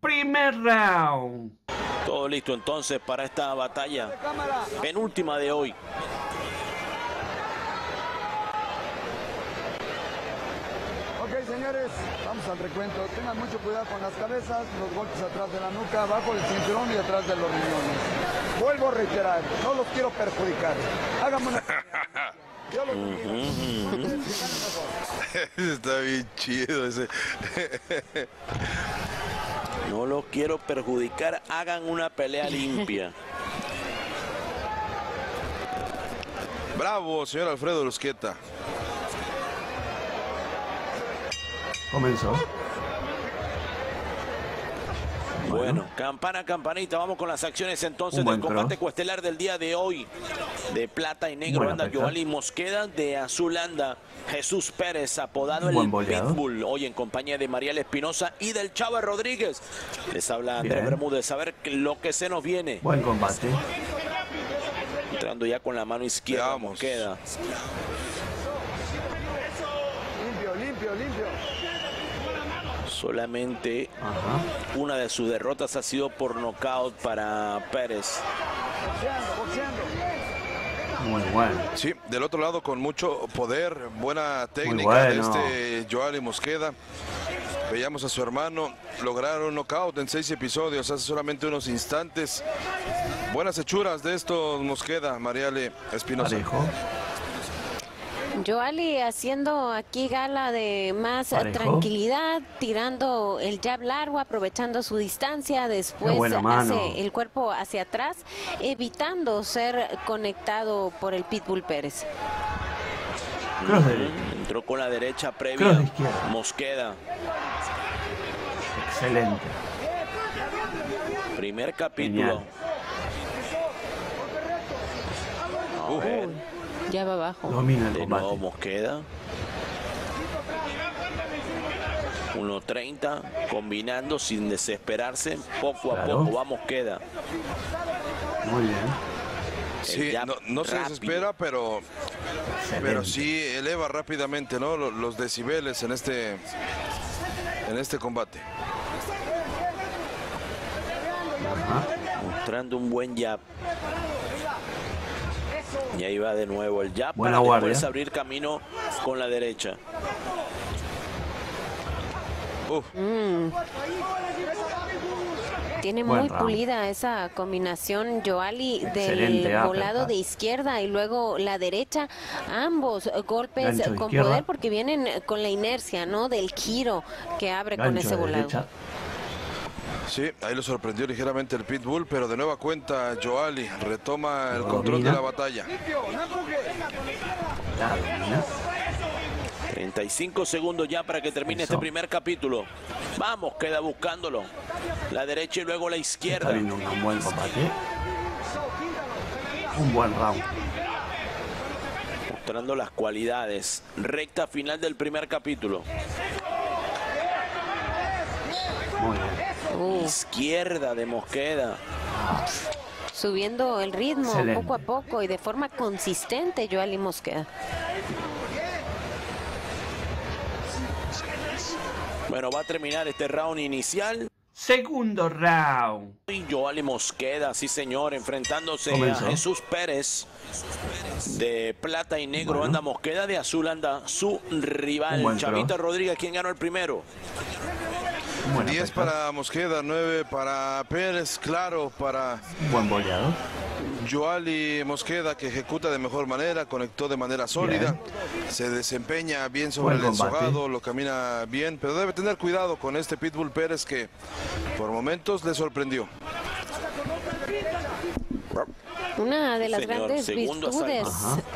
primer round. Todo listo entonces para esta batalla penúltima de hoy. Ok, señores, vamos al recuento. Tengan mucho cuidado con las cabezas, los golpes atrás de la nuca, abajo del cinturón y atrás de los riñones. Vuelvo a reiterar, no los quiero perjudicar. Háganme una... Yo los Está bien chido ese. No los quiero perjudicar, hagan una pelea limpia. Bravo, señor Alfredo Lusqueta. Comenzó. Bueno, campana, campanita, vamos con las acciones entonces del combate coestelar del día de hoy. De plata y negro anda Joali Mosqueda, de azul anda Jesús Pérez, apodado el Pitbull, hoy en compañía de Mariel Espinosa y del Chava Rodríguez. Les habla Andrés Bermúdez, a ver lo que se nos viene. Buen combate. Entrando ya con la mano izquierda, Mosqueda. Limpio, limpio, limpio. Solamente una de sus derrotas ha sido por nocaut para Pérez. Muy bueno. Sí, del otro lado con mucho poder, buena técnica de este Joali Mosqueda. Veíamos a su hermano lograr un knockout en 6 episodios hace solamente unos instantes. Buenas hechuras de estos Mosqueda, Mariale Espinosa. Joali haciendo aquí gala de más tranquilidad, tirando el jab largo, aprovechando su distancia, después hace el cuerpo hacia atrás, evitando ser conectado por el Pitbull Pérez. Entró con la derecha previa, Mosqueda. Excelente. Primer capítulo. Ya va abajo. Domina el de combate. nuevo Mosqueda. 1.30, combinando sin desesperarse, poco a poco va Mosqueda. Muy bien. Sí, no se desespera, pero sí eleva rápidamente, ¿no? Los decibeles en este combate. Mostrando un buen jab. Y ahí va de nuevo el jab Buena para guardia. después abrir camino con la derecha. Tiene muy pulida esa combinación Joali del volado de izquierda y luego la derecha. Ambos golpes con poder porque vienen con la inercia, ¿no? Del giro que abre con ese volado. Sí, ahí lo sorprendió ligeramente el Pitbull, pero de nueva cuenta Joali retoma el control de la batalla. 35 segundos ya para que termine este primer capítulo. Vamos, queda buscándolo. La derecha y luego la izquierda. Está viendo un buen combate. Un buen round. Mostrando las cualidades. Recta final del primer capítulo. Muy bien. Izquierda de Mosqueda. Subiendo el ritmo poco a poco y de forma consistente Joali Mosqueda. Bueno, va a terminar este round inicial. Segundo round. Y Joali Mosqueda, sí señor, enfrentándose a Jesús Pérez. De plata y negro anda Mosqueda, de azul anda su rival. Chavita Rodríguez, ¿quién ganó el primero? 10 para Mosqueda, 9 para Pérez, claro, para buen boleado. Joali Mosqueda, que ejecuta de mejor manera, conectó de manera sólida, se desempeña bien sobre el ensogado, lo camina bien, pero debe tener cuidado con este Pitbull Pérez que por momentos le sorprendió. Una de las grandes virtudes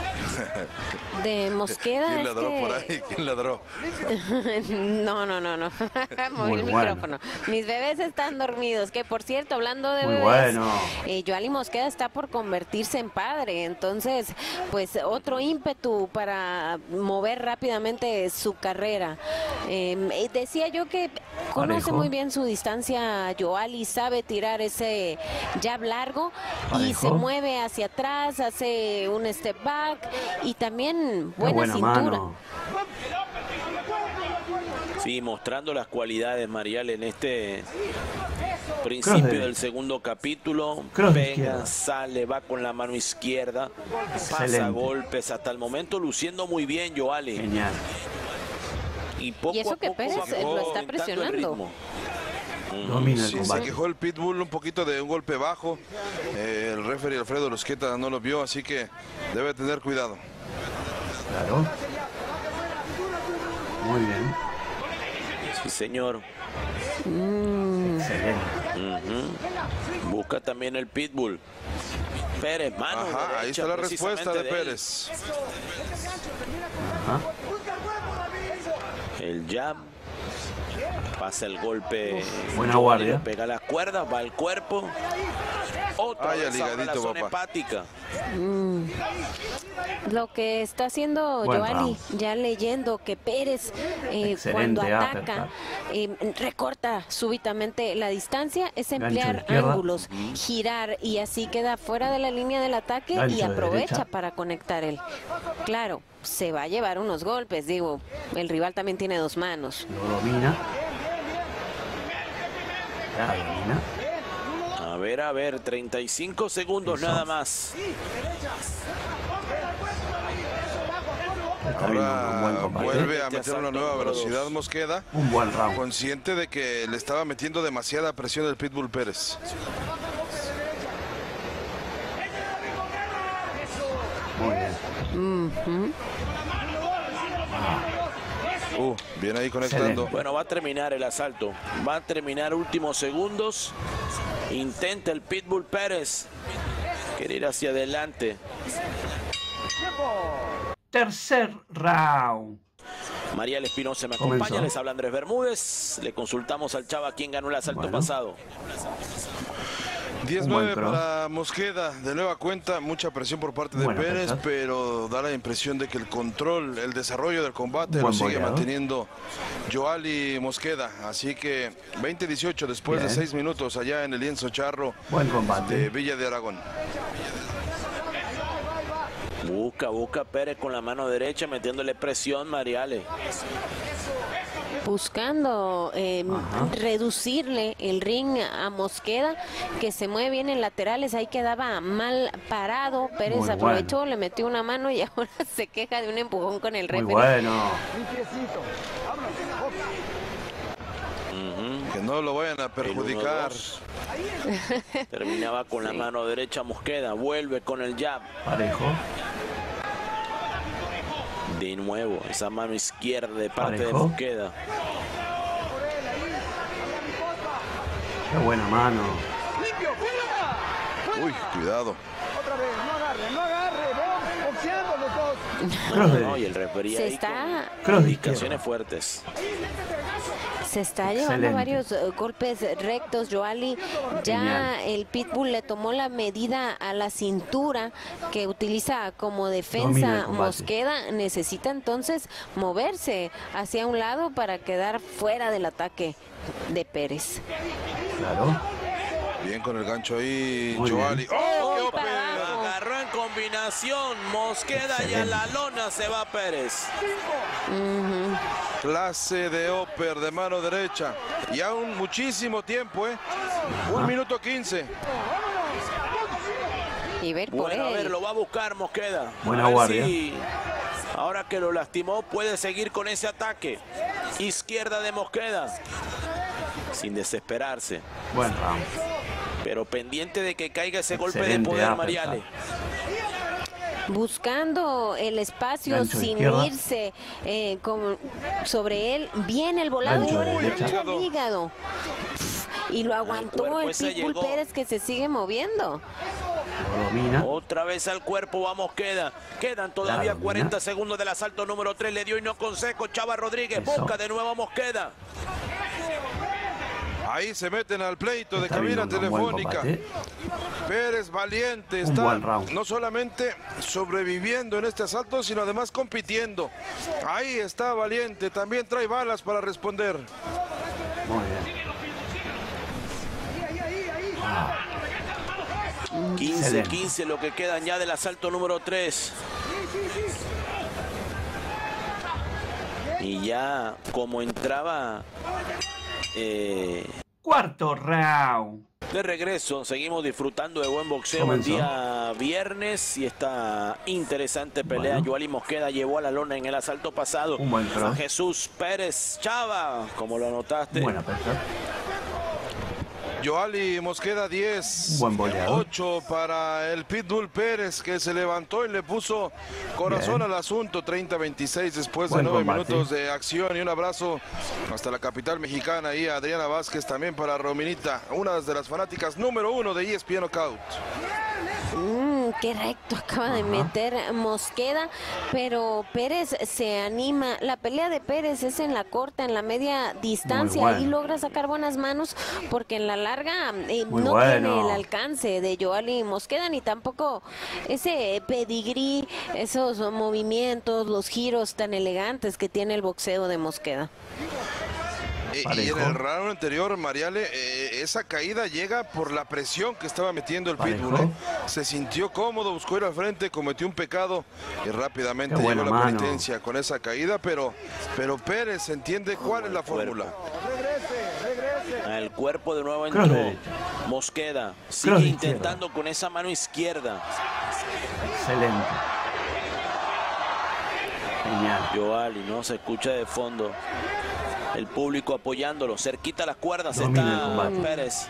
de Mosqueda. ¿Quién ladró por ahí? ¿Quién ladró? No. Moví el micrófono. Mis bebés están dormidos. Que por cierto, hablando de bebés, Joali Mosqueda está por convertirse en padre. Entonces, pues otro ímpetu para mover rápidamente su carrera. Decía yo que conoce muy bien su distancia. Joali sabe tirar ese jab largo y se mueve hacia atrás, hace un step back y también buena cintura. Sí, Sí, mostrando las cualidades, Marial, en este principio del segundo capítulo. Pega, sale, va con la mano izquierda, pasa golpes. Hasta el momento luciendo muy bien, Yoali. Genial. Y poco eso a que poco Pérez lo está presionando. Domina el sí, combate. se quejó el Pitbull un poquito de un golpe bajo. El referee Alfredo Losqueta no lo vio, así que debe tener cuidado. Claro. Muy bien. Sí, señor. Excelente. Busca también el Pitbull. Pérez, mano derecha, ahí está la respuesta de él. Pérez. Ajá. El jab. Pasa el golpe. Buena guardia. Pega las cuerdas, va al cuerpo. Otra vez ahora la zona hepática. Lo que está haciendo Yoali, ya leyendo que Pérez cuando ataca recorta súbitamente la distancia, es emplear ángulos, girar y así queda fuera de la línea del ataque y aprovecha para conectar él. Claro, se va a llevar unos golpes, digo, el rival también tiene dos manos. Lo domina. La domina. A ver, 35 segundos nada más. Ahora vuelve a meter una nueva velocidad Mosqueda. Un buen round. Consciente de que le estaba metiendo demasiada presión el Pitbull Pérez. Muy bien. Bien ahí conectando. Excelente. Bueno, va a terminar el asalto. Va a terminar últimos segundos. Intenta el Pitbull Pérez. Quiere ir hacia adelante. Tercer round. Marial Espinosa me Comenzó. acompaña. Les habla Andrés Bermúdez. Le consultamos al Chava quién ganó el asalto pasado. 10-9 para Mosqueda, de nueva cuenta, mucha presión por parte de Pérez, pero da la impresión de que el control, el desarrollo del combate lo sigue manteniendo Yoali Mosqueda, así que 20-18 después de 6 minutos allá en el lienzo charro de Villa de Aragón. Busca Pérez con la mano derecha metiéndole presión, Mariale. Buscando reducirle el ring a Mosqueda, que se mueve bien en laterales, ahí quedaba mal parado. Pérez aprovechó, le metió una mano y ahora se queja de un empujón con el referee. Muy bueno. Que no lo vayan a perjudicar. Terminaba con la mano derecha Mosqueda, vuelve con el jab. Parejo. De nuevo, esa mano izquierda de parte de Mosqueda. Qué buena mano. Uy, cuidado. Otra vez, no agarre, boxeando los dos. No, y el referee ahí con indicaciones fuertes. Se está llevando varios golpes rectos, Yoali. Ya el Pitbull le tomó la medida a la cintura que utiliza como defensa Mosqueda. Necesita entonces moverse hacia un lado para quedar fuera del ataque de Pérez. Claro. Bien con el gancho ahí, Yoali. ¡Oh, qué agarró en combinación Mosqueda y a la lona se va Pérez. Clase de upper de mano derecha. Y aún muchísimo tiempo, 1 minuto 15. Y ver por él. A ver, lo va a buscar Mosqueda. Buena guardia. Si ahora que lo lastimó, puede seguir con ese ataque. Izquierda de Mosqueda. Sin desesperarse. Buen round. Pero pendiente de que caiga ese golpe de poder, Mariale. Buscando el espacio sin irse sobre él. Viene el volado y el hígado. Y lo aguantó el Pitbull Pérez, que se sigue moviendo. Otra vez al cuerpo va Mosqueda. Quedan todavía 40 segundos del asalto número 3. Le dio y no con seco. Chava Rodríguez busca de nuevo a Mosqueda. Ahí se meten al pleito de cabina telefónica. Pérez valiente está no solamente sobreviviendo en este asalto, sino además compitiendo. Ahí está valiente, también trae balas para responder. Muy bien. 15-15 lo que quedan ya del asalto número 3. Y ya como entraba... Cuarto round. De regreso, seguimos disfrutando de buen boxeo el día viernes y esta interesante pelea. Bueno. Yoali Mosqueda llevó a la lona en el asalto pasado a Jesús Pérez Chava, como lo anotaste. Buena pelea. Yoali Mosqueda 10, 8 para el Pitbull Pérez, que se levantó y le puso corazón al asunto. 30-26 después de 9 minutos de acción. Y un abrazo hasta la capital mexicana y a Adriana Vázquez, también para Rominita, una de las fanáticas número 1 de ESPN Knockout. Qué recto acaba de meter Mosqueda, pero Pérez se anima. La pelea de Pérez es en la corta, en la media distancia, ahí logra sacar buenas manos, porque en la larga no tiene el alcance de Yoali Mosqueda, ni tampoco ese pedigrí, esos movimientos, los giros tan elegantes que tiene el boxeo de Mosqueda. Y en el round anterior, Mariale, esa caída llega por la presión que estaba metiendo el Pitbull. Se sintió cómodo, buscó ir al frente, cometió un pecado y rápidamente llegó la penitencia con esa caída, pero Pérez entiende cuál es la fórmula. El cuerpo de nuevo entró Mosqueda, sigue intentando con esa mano izquierda. Excelente. Genial. Yoali, no se escucha de fondo. El público apoyándolo, cerquita a las cuerdas está Pérez.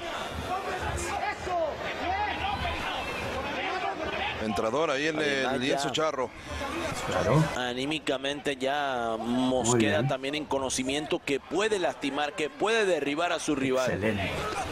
Entrador ahí en el lienzo charro. Claro. Anímicamente ya Mosqueda también en conocimiento que puede lastimar, que puede derribar a su rival. Excelente.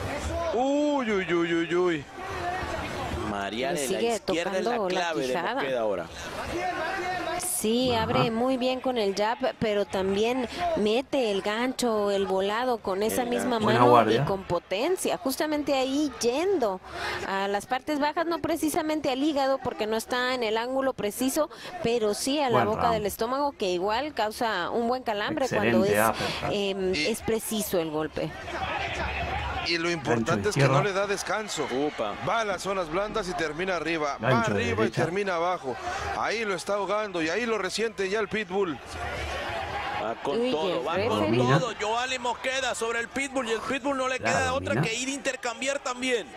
Uy. Mariale, la izquierda es la clave de Mosqueda ahora. Sí, abre muy bien con el jab, pero también mete el gancho, el volado con esa misma mano y con potencia. Justamente ahí yendo a las partes bajas, no precisamente al hígado porque no está en el ángulo preciso, pero sí a la boca del estómago, que igual causa un buen calambre cuando es preciso el golpe. Y lo importante es que no le da descanso. Va a las zonas blandas y termina arriba. Va arriba y termina abajo. Ahí lo está ahogando y ahí lo resiente ya el Pitbull. Va con todo, va con todo. Yoali Mosqueda sobre el Pitbull y el Pitbull no le queda otra que ir a intercambiar también.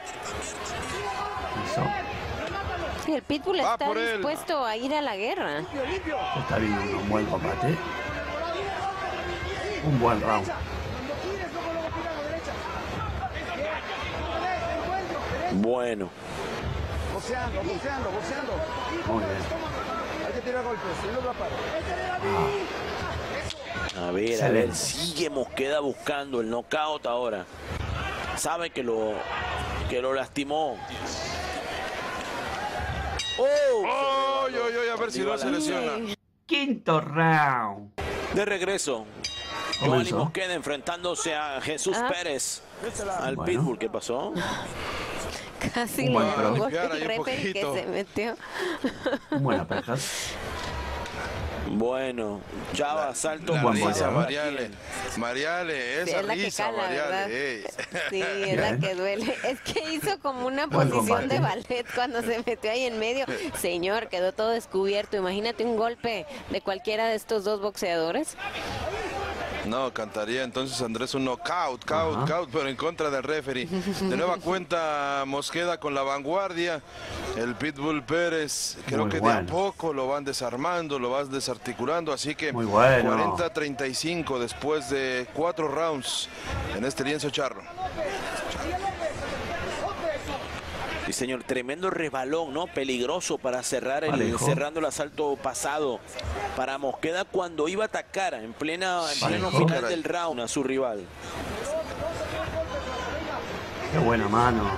Sí, el Pitbull está dispuesto a ir a la guerra. Está viendo un buen combate. Un buen round. Bueno. Boxeando. Muy bien. Hay que tirar golpes, si no va a ver, sigue Mosqueda buscando el knockout ahora. Sabe que lo lastimó. A ver si no se lesiona. Quinto round. De regreso. Yoali Mosqueda enfrentándose a Jesús Pérez. Al Pitbull, ¿qué pasó? Casi lo referee que se metió. Buena pejas. Bueno, Chava, salto la risa, Mariale, esa risa, Mariale. Sí, es la que duele. Es que hizo como una posición de ballet cuando se metió ahí en medio. Señor, quedó todo descubierto. Imagínate un golpe de cualquiera de estos dos boxeadores. No, cantaría entonces Andrés un knockout, pero en contra del referee. De nueva cuenta Mosqueda con la vanguardia. El Pitbull Pérez creo que de a poco lo van desarmando, lo van desarticulando. Así que 40-35 después de 4 rounds en este lienzo charro. Sí, señor, tremendo rebalón, ¿no? Peligroso para cerrando el asalto pasado para Mosqueda cuando iba a atacar en pleno final del round a su rival. Qué buena mano.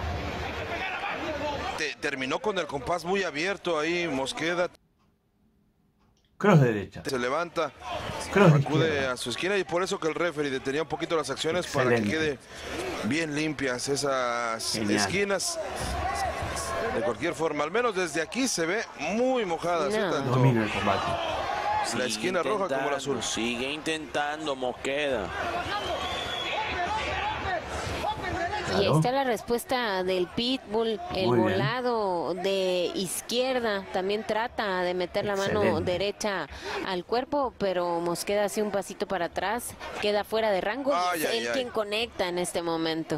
Terminó con el compás muy abierto ahí Mosqueda. Cross derecha. Se levanta, acude a su esquina y por eso que el referee detenía un poquito las acciones para que quede bien limpias esas esquinas. De cualquier forma, al menos desde aquí se ve muy mojada. Tanto domina el combate. La esquina roja como la azul. Sigue intentando Mosqueda. Claro. Y ahí está la respuesta del Pitbull, el volado de izquierda, también trata de meter la mano derecha al cuerpo, pero Mosqueda hace un pasito para atrás, queda fuera de rango y es él quien conecta en este momento.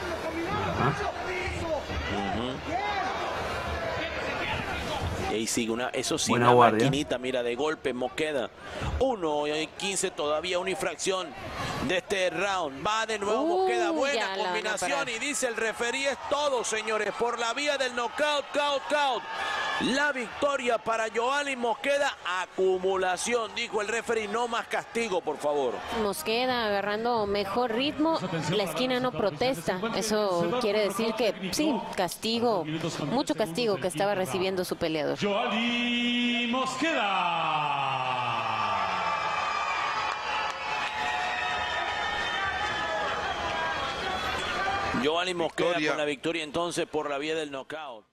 Y ahí sigue una maquinita, mira, de golpe Mosqueda. 1:15 todavía, una infracción de este round. Va de nuevo Mosqueda, buena combinación y dice el referí es todo, señores, por la vía del knockout, count. La victoria para Yoali Mosqueda, acumulación, dijo el referí, no más castigo, por favor. Mosqueda agarrando mejor ritmo, la esquina no protesta, eso quiere decir que sí, castigo, mucho castigo que estaba recibiendo su peleador. Yoali Mosqueda. Yoali Mosqueda con la victoria entonces por la vía del knockout.